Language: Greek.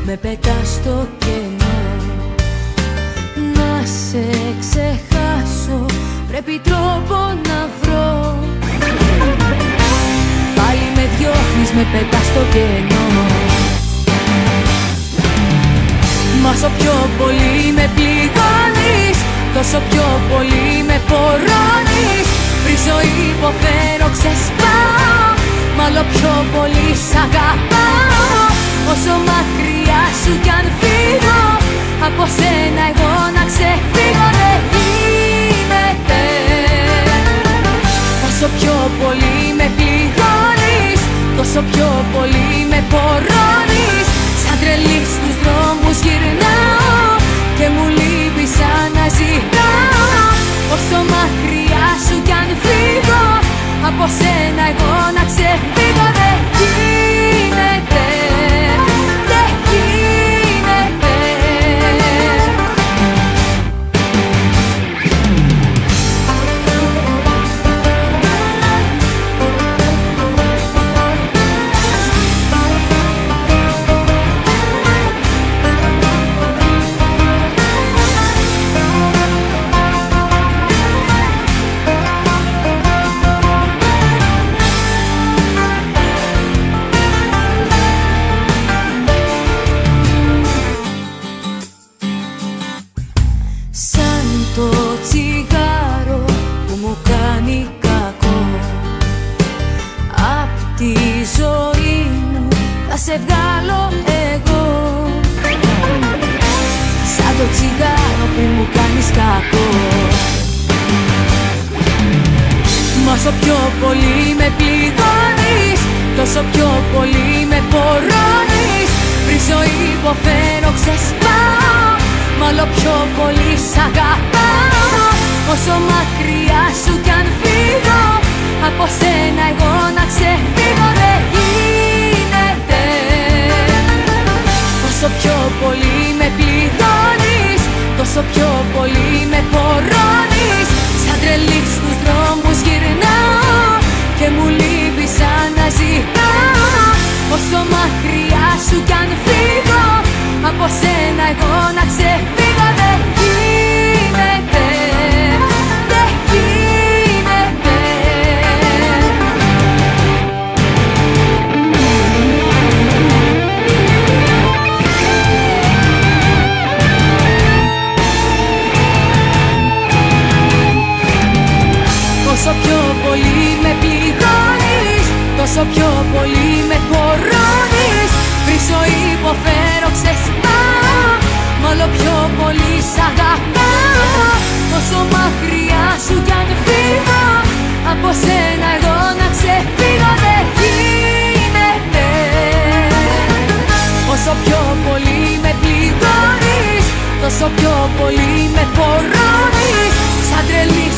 με πετάς στο κενό. Να σε ξεχάσω πρέπει τρόπο να βρω. Πάλι με διώχνεις, με πετάς στο κενό. Μα όσο πιο πολύ με πληγώνεις, τόσο πιο πολύ με πορώνεις. Βρίζω, υποφέρω, ξεσπάω, μ' άλλο πιο πολύ σ' αγαπάω. Όσο μακριά σου κι αν φύγω, από σένα εγώ να ξεφύγω δεν γίνεται. Όσο πιο πολύ με πληγώνεις, τόσο πιο πολύ με πορώνεις. Σαν τρελή στους δρόμους γυρνάω και μου λείπει σαν να ζητάω. Όσο μακριά σου κι αν φύγω, από σένα εγώ να ξεφύγω δεν γίνεται. Δεν γίνεται. Σαν το τσιγάρο που μου κάνει κακό, απ' τη ζωή μου θα σε βγάλω εγώ. Σαν το τσιγάρο που μου κάνεις κακό. Μα όσο πιο πολύ με πληγώνεις, τόσο πιο πολύ με πορώνεις. Βρίζω, υποφέρω, ξεσπάω, μ' άλλο πιο πολύ σ' αγαπάω. Όσο μακριά σου κι αν φύγω, από σένα εγώ να ξεφύγω δεν γίνεται. Όσο πιο πολύ με πληγώνεις, τόσο πιο πολύ με πορώνεις. Σαν τρελή στους δρόμους γυρνάω και μου λείπει σαν να ζητάω. Όσο μακριά σου κι αν φύγω, από σένα εγώ να ξεφύγω δεν γίνεται. Δεν γίνεται. Όσο πιο πολύ με πληγώνεις, τόσο πιο πολύ με πορώνεις. Βρίζω, υποφέρω, ξεσπάω, μ' όλο πιο πολύ σ' αγαπάω. Όσο μακριά σου κι αν φύγω, από σένα εγώ να ξεφύγω δεν γίνεται. Όσο πιο πολύ με πληγώνεις, τόσο πιο πολύ με πορώνεις. Σαν τρελή